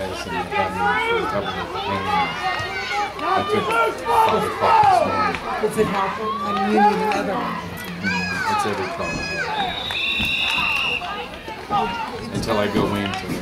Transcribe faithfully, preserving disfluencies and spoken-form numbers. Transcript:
medicine that got me for recovering with the pain. I took it at five o'clock this morning. Is it helping? I mean, you need another one. Mm, it's every call. Until I go in to